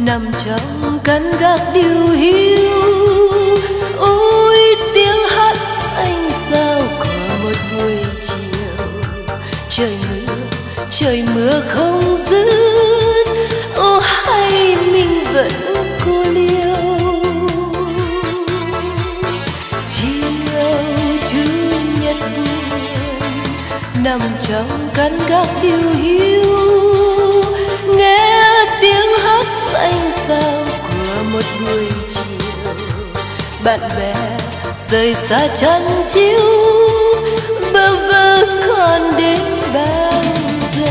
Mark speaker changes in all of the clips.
Speaker 1: nằm trong căn gác điều hiu. Ôi tiếng hát xanh sao của một buổi chiều, trời mưa không dứt. Ô hay mình vẫn cô liêu. Chiều chủ nhật buồn nằm trong căn gác điều hiu, nghe tiếng hát xanh sao của một buổi chiều. Bạn bè rời xa chăn chiếu, bơ vơ còn đến bao giờ.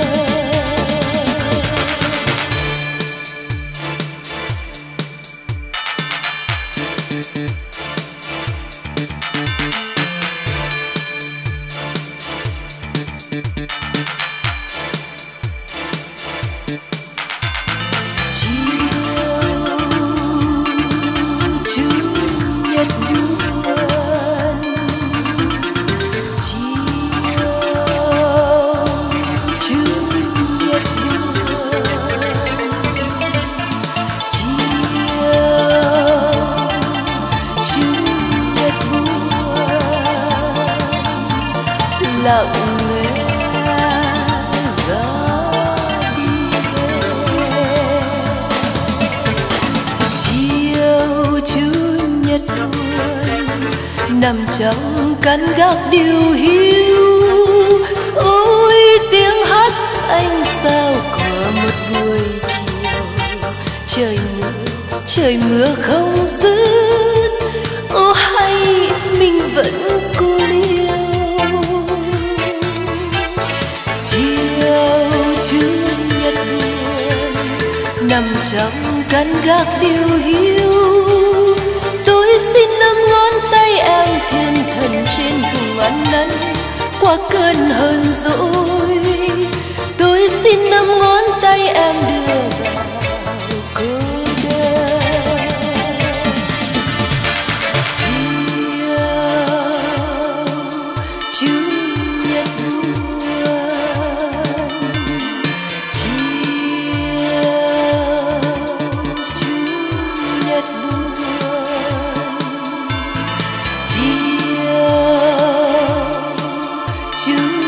Speaker 1: Lặng lẽ gió đi về. Chiều chủ nhật buồn nằm trong căn gác điều hiu. Ôi tiếng hát xanh sao của một buổi chiều, trời mưa không dứt. Ô hay mình vẫn cô liêu. Chủ nhật buồn nằm trong căn gác điều hiu. Tôi xin nắm ngón tay em thiên thần trên vùng ăn năn qua cơn hờn dỗi. Tôi xin nắm ngón tay em đưa vào cô đơn. Chiều chủ nhật buồn, you